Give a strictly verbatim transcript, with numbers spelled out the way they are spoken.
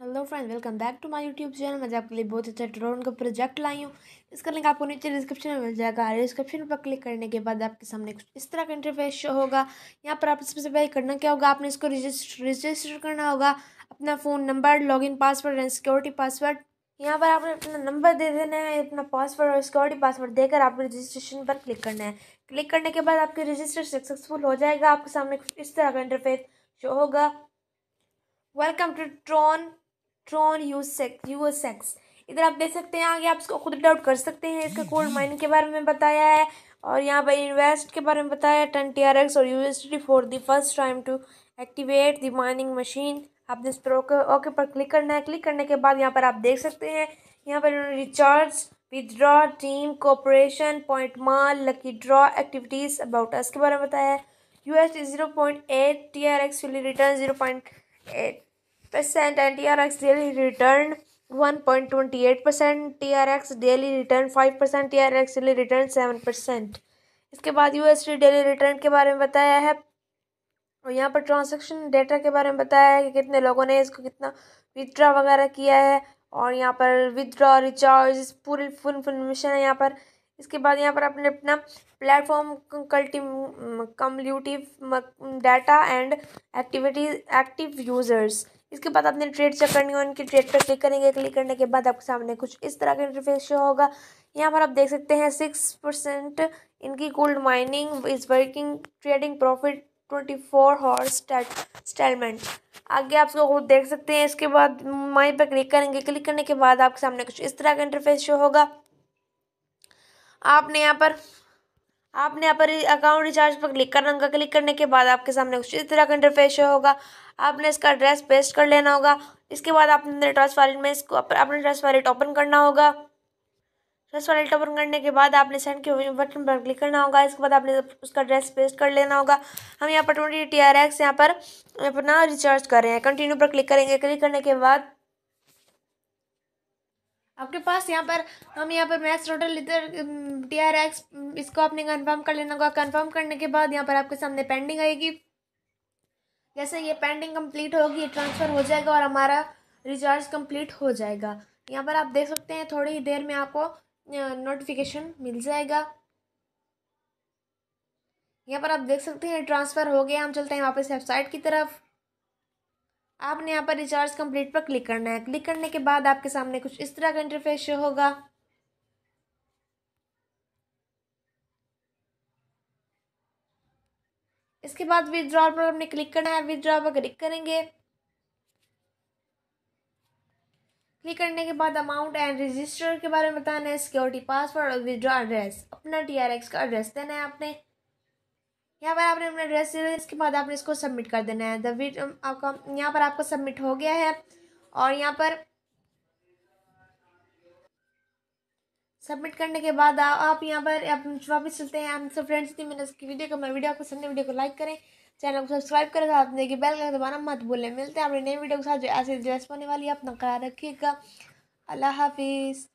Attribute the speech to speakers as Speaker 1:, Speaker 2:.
Speaker 1: Hello friend, welcome back to my YouTube channel. मैं आपके लिए बहुत अच्छा ड्रोन का प्रोजेक्ट लाई हूँ। इसका लिंक आपको नीचे डिस्क्रिप्शन में मिल जाएगा। डिस्क्रिप्शन पर क्लिक करने के बाद आपके सामने कुछ इस तरह का इंटरफेस शो होगा। यहाँ पर आप सबसे पहले करना क्या होगा, आपने इसको रजिस्टर रजिस्टर करना होगा, अपना phone number, login password and security password. यहाँ पर आपने अपना नंबर दे देना है, अपना पासवर्ड और सिक्योरिटी पासवर्ड देकर आपको रजिस्ट्रेशन पर क्लिक करना है। क्लिक करने के बाद आपके रजिस्टर सक्सेसफुल हो जाएगा। आपके सामने कुछ इस तरह का इंटरफेस शो होगा। वेलकम टू ट्रॉन ट्रॉन यूसेक्स यूएसएक्स। इधर आप देख सकते हैं, आगे आप इसको खुद डाउट कर सकते हैं। इसका कोल्ड माइनिंग के बारे में बताया है और यहाँ पर इन्वेस्ट के बारे में बताया है। टेन टी आर एक्स और USD for the first time to activate the mining machine. आपने इस पर ओके ओके पर क्लिक करना है। क्लिक करने के बाद यहाँ पर आप देख सकते हैं, यहाँ पर recharge, withdraw, team cooperation, point mall, lucky draw, activities, about us के बारे में बताया है। USD zero point eight, T R X return zero point eight percent and T R X daily return one point two eight percent, T R X daily return five percent, T R X daily return seven percent। इसके बाद U S D daily return के बारे में बताया है और यहाँ पर ट्रांजैक्शन डेटा के बारे में बताया है कि कितने लोगों ने इसको कितना विथड्रॉ वगैरह किया है और यहाँ पर विथड्रॉ, रिचार्ज, पूरी फुल इन्फॉर्मेशन है यहाँ पर। इसके बाद यहाँ पर आपने अपना platform cumulative data and activity active users. इसके बाद आपने ट्रेड चेक करनी है, उनकी ट्रेड पर क्लिक करेंगे। क्लिक करने के बाद आपके सामने कुछ इस तरह का इंटरफेस शो होगा। यहाँ पर आप देख सकते हैं सिक्स परसेंट इनकी gold mining is working, trading profit twenty four hours settlement. आगे आप इसको खुद देख सकते हैं। इसके बाद माई पर क्लिक करेंगे। क्लिक करने के बाद आपके सामने कुछ इस तरह का इंटरफेस शो होगा। आपने यहाँ पर आपने यहाँ पर अकाउंट रिचार्ज पर क्लिक करना होगा। क्लिक करने के बाद आपके सामने कुछ इस तरह का इंटरफेस शो होगा। आपने इसका एड्रेस पेस्ट कर लेना होगा। इसके बाद आपने ट्रस्ट वॉलेट में इसको अपने ट्रस्ट वॉलेट ओपन करना होगा। ट्रस्ट वॉलेट ओपन करने के बाद आपने सेंड के बटन पर क्लिक करना होगा। इसके बाद आपने उसका एड्रेस पेस्ट कर लेना होगा। हम यहाँ पर ट्वेंटी टी आर एक्स यहाँ पर अपना रिचार्ज कर रहे हैं। कंटिन्यू पर क्लिक करेंगे। क्लिक करने के बाद आपके पास यहाँ पर हम यहाँ पर मैक्स टोटल इधर टी आर एक्स इसको आपने कंफर्म कर लेना होगा। कंफर्म करने के बाद यहाँ पर आपके सामने पेंडिंग आएगी। जैसे ये पेंडिंग कंप्लीट होगी, ये ट्रांसफ़र हो जाएगा और हमारा रिचार्ज कंप्लीट हो जाएगा। यहाँ पर आप देख सकते हैं, थोड़ी ही देर में आपको नोटिफिकेशन मिल जाएगा। यहाँ पर आप देख सकते हैं ट्रांसफ़र हो गया। हम चलते हैं वापस वेबसाइट की तरफ। आपने यहाँ पर रिचार्ज कंप्लीट पर क्लिक करना है। क्लिक करने के बाद आपके सामने कुछ इस तरह का इंटरफेस शो होगा। इसके बाद विथड्रॉ पर आपने क्लिक करना है। विथड्रॉ पर क्लिक करेंगे। क्लिक करने के बाद अमाउंट एंड रजिस्टर के बारे में बताना है, सिक्योरिटी पासवर्ड और विथड्रॉ एड्रेस, अपना टी आर एक्स का एड्रेस देना है आपने। यहाँ पर आपने अपना एड्रेस दे दिया। इसके बाद आपने इसको सबमिट कर देना है। द वीट आपका यहाँ पर आपका सबमिट हो गया है और यहाँ पर सबमिट करने के बाद आ, आप यहाँ पर आप वापस चलते हैं। हम सब फ्रेंड्स थी मैंने इसकी वीडियो को मैं वीडियो को पसंद वीडियो को लाइक करें, चैनल को सब्सक्राइब करें, साथ में बेल का दबाना मत भूलें। मिलते हैं अपनी नई वीडियो के साथ जो ऐसे दिलचस्प होने वाली है। अपना ख्याल रखिएगा। अल्लाह हाफिज़।